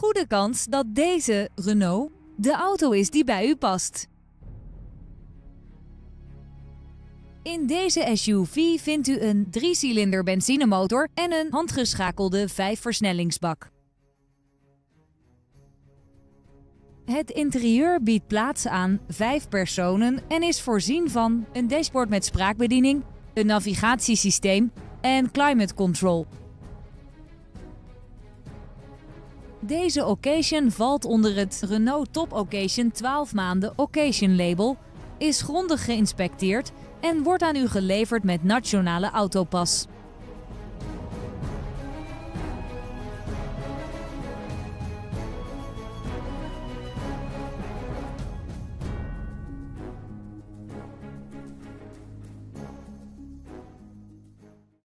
goede kans dat deze Renault de auto is die bij u past. In deze SUV vindt u een 3-cilinder benzinemotor en een handgeschakelde 5-versnellingsbak. Het interieur biedt plaats aan 5 personen en is voorzien van een dashboard met spraakbediening, een navigatiesysteem en climate control. Deze occasion valt onder het Renault Top Occasion 12 maanden Occasion label, is grondig geïnspecteerd en wordt aan u geleverd met Nationale Autopas.